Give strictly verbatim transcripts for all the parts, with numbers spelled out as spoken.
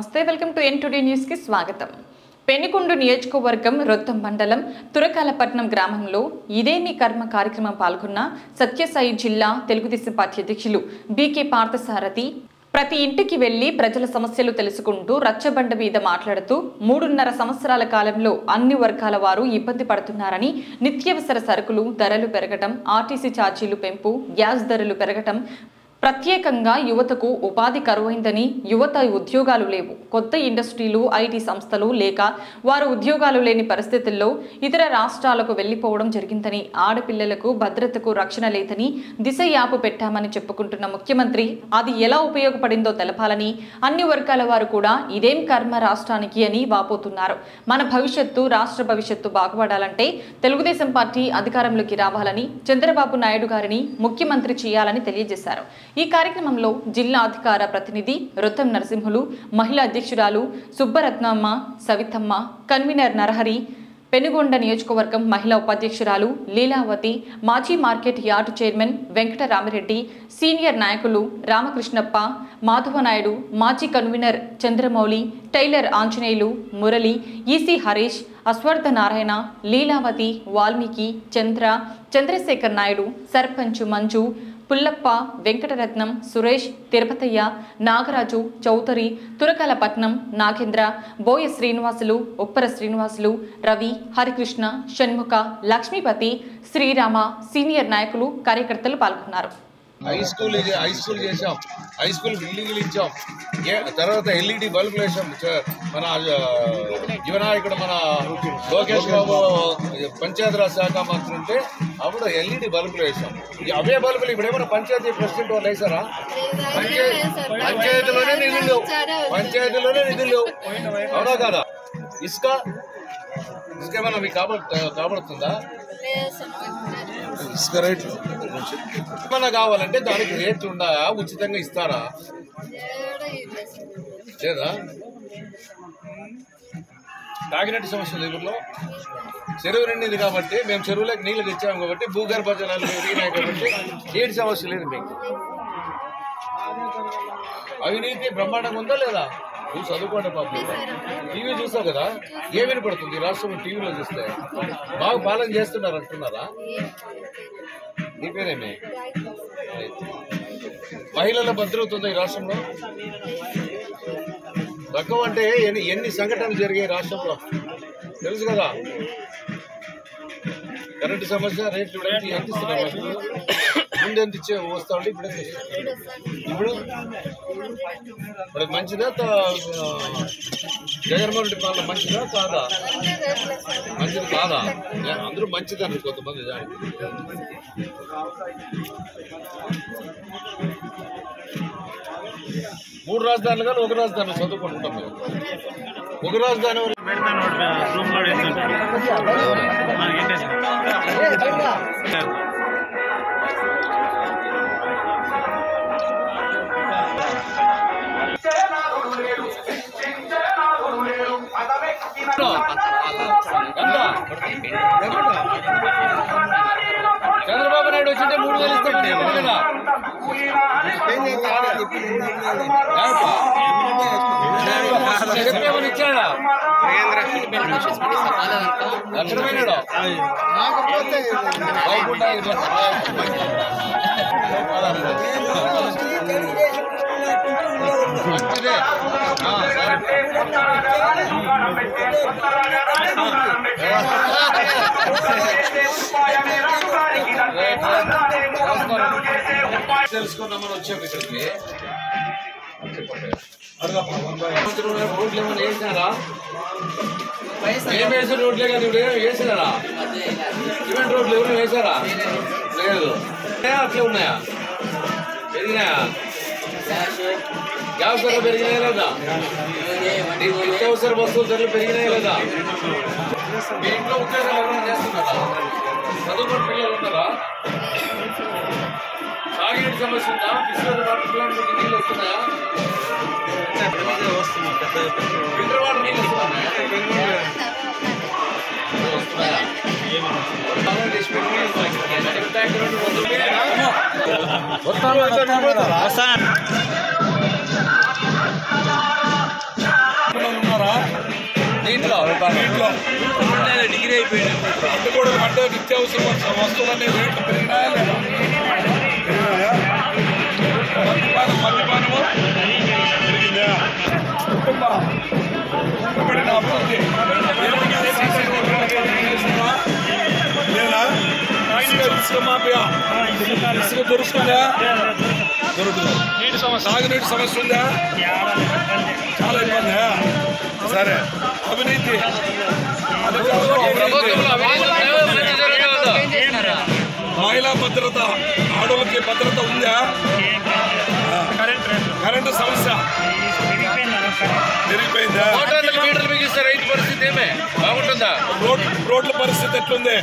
నమస్తే welcome to N today news కి స్వాగతం। పెనుకొండ నియోజకవర్గం రొత్తం మండలం తురకాలపట్నం గ్రామంలో ఇదేమి కర్మ కార్యక్రమం పాల్గొన్న సత్యసాయి జిల్లా తెలుగుదేశం పార్టీ అధ్యక్షులు బీకే పార్థసారథి ప్రతి ఇంటికి వెళ్లి ప్రజల సమస్యలు తెలుసుకుంటూ రచ్చబండ మీద మాట్లాడుతూ మూడున్నర సంవత్సరాల కాలంలో అన్ని వర్గాల వారు ఇబ్బంది పడుతున్నారని, నిత్యావసర సరుకులు ధరలు పెరగడం, ఆర్టీసీ ఛార్జీలు పెంపు, గ్యాస్ ధరలు పెరగడం, ప్రత్యేకంగా యువతకు ఉపాధి కరువైందని, యువత ఉద్యోగాలు లేవు, కొత్త ఇండస్ట్రీలు ఐటీ సంస్థలు లేక వారు ఉద్యోగాలు లేని పరిస్థితుల్లో ఇతర రాష్ట్రాలకు వెళ్లిపోవడం జరిగిందని, ఆడపిల్లలకు భద్రతకు రక్షణ లేదని దిశ యాప్ పెట్టామని చెప్పుకుంటున్న ముఖ్యమంత్రి అది ఎలా ఉపయోగపడిందో తెలపాలని, అన్ని వర్గాల వారు కూడా ఇదేం కర్మ రాష్ట్రానికి అని వాపోతున్నారు। మన భవిష్యత్తు రాష్ట్ర భవిష్యత్తు బాగుపడాలంటే తెలుగుదేశం పార్టీ అధికారంలోకి రావాలని, చంద్రబాబు నాయుడు గారిని ముఖ్యమంత్రి చేయాలని తెలియజేశారు। ఈ కార్యక్రమంలో జిల్లా అధికార ప్రతినిధి రొత్తం నరసింహులు, మహిళా అధ్యక్షురాలు సుబ్బరత్నమ్మ, సవితమ్మ, కన్వీనర్ నరహరి, పెనుగొండ నియోజకవర్గం మహిళా ఉపాధ్యక్షురాలు లీలావతి, మాజీ market yard chairman Venkatarami Reddy, senior నాయకులు రామకృష్ణప్ప, మాధవనాయుడు, మాజీ convener Chandramouli, tailor Anjaneyulu, Murali, EC Harish, Ashwartha Narayana, Leelavathi, Valmiki, Chandra, Chandrasekhar Naidu, sarpanch Manju, Pullappa, Venkataratnam, Suresh, Tirupathaiah, Nagaraju, Chowdary, Turakalapatnam, Nagendra, Boya Srinivasulu, Uppara Srinivasulu, Ravi, Harikrishna, Shanmukha, Lakshmipathi, Srirama, senior నాయకులు, కార్యకర్తలు పాల్గొన్నారు। హై స్కూల్ హై స్కూల్ చేసాం, హై స్కూల్ బిల్డింగ్లు ఇచ్చాం, తర్వాత ఎల్ఈడి బల్బులు వేసాం। మన యువనాయకుడు మన లోకేష్ బాబు పంచాయతీరాజ్ శాఖ మంత్రి ఉంటే అప్పుడు ఎల్ఈడి బల్బులు వేసాం। అవే బల్బులు ఇప్పుడు ఏమైనా పంచాయతీ ప్రెసిడెంట్ వాళ్ళు వేసారా? పంచాయతీ పంచాయతీలోనే నిధులు లేవు, పంచాయతీలోనే నిధులు లేవు, అవునా కదా? ఇసుక ఇసుక ఏమన్నా మీకు కాబ కాబడుతుందా? ఇసుక రేట్లు ఏమన్నా కావాలంటే దానికి రేట్లు ఉన్నాయా? ఉచితంగా ఇస్తారా? లేదా? తాగినట్టు సమస్య ఊరిలో చెరువు నిండింది కాబట్టి మేము చెరువులోకి నీళ్లు తెచ్చాము కాబట్టి భూగర్భ జలాలు పెరిగినాయి కాబట్టి నీటి సమస్య లేదు మీకు। అవినీతి బ్రహ్మాండంగా ఉందా లేదా? నువ్వు చదువుకోండి పాపం, టీవీ చూస్తావు కదా, ఏ వినపడుతుంది రాష్ట్రం టీవీలో చూస్తే? బాగా పాలన చేస్తున్నారు అంటున్నారా? నీ పేరేమే? మహిళల భద్రత ఉందా ఈ రాష్ట్రంలో? తక్కువ అంటే ఎన్ని ఎన్ని సంఘటనలు జరిగాయి రాష్ట్రంలో తెలుసు కదా? కరెంటు సమస్య రేట్లు ఇవ్వడానికి ఎంత ఇస్తున్నారు? ముందు ఎంత ఇచ్చే వస్తా ఉంటే ఇప్పుడు ఎంత ఇస్తారు? ఇప్పుడు ఇప్పుడు మంచిదా? జగన్మోహన్ రెడ్డి పాలన మంచిదా కాదా? మంచిది కాదా? అందరూ మంచిదని కొంతమంది దానికి మూడు రాజధానులు కానీ ఒక రాజధాని చదువుకుంటున్నాం మేము। ఒక రాజధాని చంద్రబాబు నాయుడు వచ్చింటే మూడు వేలు ఇస్తాడు కదా? చెప్పేమని ఇచ్చాడా? లక్షణమైనాడు మంచిదే। తెలుసుకున్నామని వచ్చాము ఇక్కడికి। రోడ్లు ఏమైనా వేసినారా? ఏం వేసిన రోడ్లే కానీ ఇప్పుడు ఏమి వేసినారా? సిమెంట్ రోడ్లు ఎవరైనా వేసారా? లేదు। అట్లే ఉన్నాయా? పెరిగినాయా? గ్యాస్ ధరలు పెరిగినాయా లేదా? నిత్యావసర వస్తువుల ధరలు పెరిగినాయా లేదా? మీ ఇంట్లో ఉద్యోగాలు ఎవరైనా చేస్తున్నారా? చదువుకున్న పిల్లలు ఉన్నారా? తాగినట్టు సమస్య ఉందా? బిస్కెట్ వాటర్ నీళ్ళు వస్తున్నాయా? ఫిల్టర్ వాటర్ నీళ్ళు వస్తున్నాయా? వస్తాను వీటిలో డిగ్రీ అయిపోయింది అడ్డుకోవడం అంటే నిత్యావసర వస్తువులన్నీ రేట్లు పెరిగినాయా లేదా మద్యపానం మద్యపానము పెరిగిందా కుటుంబ కుటుంబడిన అభివృద్ధి లేదా ఇసుక మాఫియా ఇసుక దొరుకుతుందా దొరుకుతుంది సాగునీటి సమస్య ఉందా చాలా ఇబ్బంది సరే అవినీతి మహిళా భద్రత ఆడవాళ్ళకి భద్రత ఉందా కరెంటు సమస్య పెరిగిపోయిందా రైతు పరిస్థితి ఏమే బాగుంటుందా రోడ్ రోడ్ల పరిస్థితి ఎట్లుంది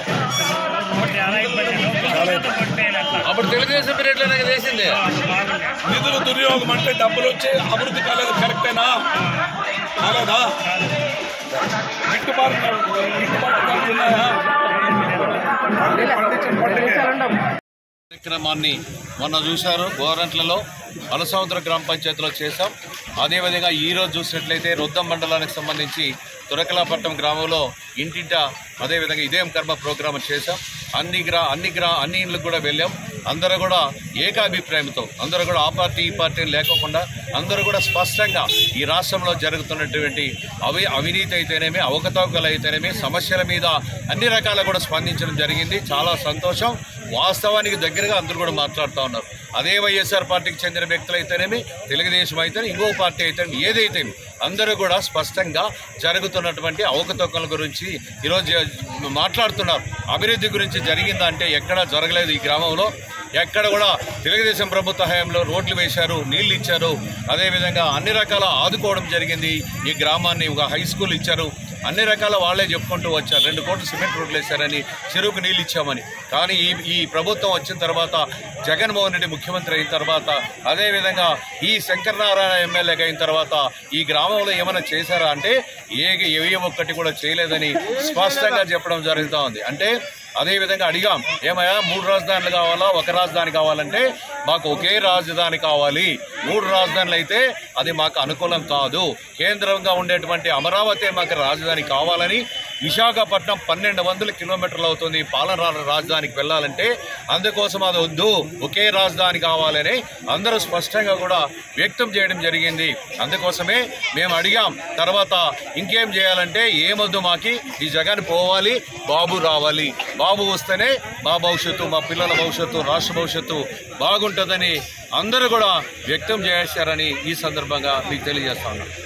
అప్పుడు తెలుగుదేశం పీరియడ్ లోనే చేసింది నిధుల దుర్యోగం అంటే డబ్బులు వచ్చి అభివృద్ధి కాలేదు కరెక్టేనా కాలేదా గిట్టుబాటు గిట్టుబాటు ఉన్నాయా కార్యక్రమాన్ని మొన్న చూశారు గోరంట్లలో అలసముద్ర గ్రామ పంచాయతీలో చేశాం. అదేవిధంగా ఈరోజు చూసినట్లయితే రొద్దం మండలానికి సంబంధించి తురకలాపట్నం గ్రామంలో ఇంటింట అదేవిధంగా ఇదేం కర్మ ప్రోగ్రాం చేశాం. అన్ని గ్రా అన్ని గ్రా అన్ని ఇళ్ళకు కూడా వెళ్ళాం. అందరూ కూడా ఏకాభిప్రాయంతో అందరూ కూడా ఆ పార్టీ ఈ పార్టీ లేకోకుండా అందరూ కూడా స్పష్టంగా ఈ రాష్ట్రంలో జరుగుతున్నటువంటి అవి అవినీతి అయితేనేమి అవకతవకలు అయితేనేమి సమస్యల మీద అన్ని రకాల కూడా స్పందించడం జరిగింది. చాలా సంతోషం. వాస్తవానికి దగ్గరగా అందరూ కూడా మాట్లాడుతూ ఉన్నారు. అదే వైఎస్ఆర్ పార్టీకి చెందిన వ్యక్తులు అయితేనేమి తెలుగుదేశం అయితే ఇంకో పార్టీ అయితే ఏదైతే అందరూ కూడా స్పష్టంగా జరుగుతున్నటువంటి అవకతవకల గురించి ఈరోజు మాట్లాడుతున్నారు. అభివృద్ధి గురించి జరిగిందంటే ఎక్కడా జరగలేదు. ఈ గ్రామంలో ఎక్కడ కూడా తెలుగుదేశం ప్రభుత్వ హయాంలో రోడ్లు వేశారు, నీళ్లు ఇచ్చారు, అదేవిధంగా అన్ని రకాల ఆదుకోవడం జరిగింది. ఈ గ్రామాన్ని ఒక హై స్కూల్ ఇచ్చారు. అన్ని రకాల వాళ్లే చెప్పుకుంటూ వచ్చారు. రెండు కోట్లు సిమెంట్ రోడ్లు వేశారని, చెరువుకు నీళ్ళు ఇచ్చామని. కానీ ఈ ఈ ప్రభుత్వం వచ్చిన తర్వాత జగన్మోహన్ రెడ్డి ముఖ్యమంత్రి అయిన తర్వాత అదేవిధంగా ఈ శంకరనారాయణ ఎమ్మెల్యేగా అయిన తర్వాత ఈ గ్రామంలో ఏమైనా చేశారా అంటే ఏ ఏ ఒక్కటి కూడా చేయలేదని స్పష్టంగా చెప్పడం జరుగుతూ ఉంది. అంటే అదేవిధంగా అడిగాం, ఏమయ్యా మూడు రాజధానులు కావాలా ఒక రాజధాని కావాలంటే మాకు ఒకే రాజధాని కావాలి. మూడు రాజధానులు అయితే అది మాకు అనుకూలం కాదు. కేంద్రంగా ఉండేటువంటి అమరావతి మాకు రాజధాని కావాలని విశాఖపట్నం పన్నెండు వందల కిలోమీటర్లు అవుతుంది పాలన రాజధానికి వెళ్ళాలంటే. అందుకోసం అది వద్దు, ఒకే రాజధాని కావాలని అందరూ స్పష్టంగా కూడా వ్యక్తం చేయడం జరిగింది. అందుకోసమే మేము అడిగాం. తర్వాత ఇంకేం చేయాలంటే ఏమొద్దు, మాకి ఈ జగన్ పోవాలి, బాబు రావాలి. బాబు వస్తేనే మా భవిష్యత్తు, మా పిల్లల భవిష్యత్తు, రాష్ట్ర భవిష్యత్తు బాగుంటుందని అందరూ కూడా వ్యక్తం చేశారని ఈ సందర్భంగా మీకు తెలియజేస్తా ఉన్నాను.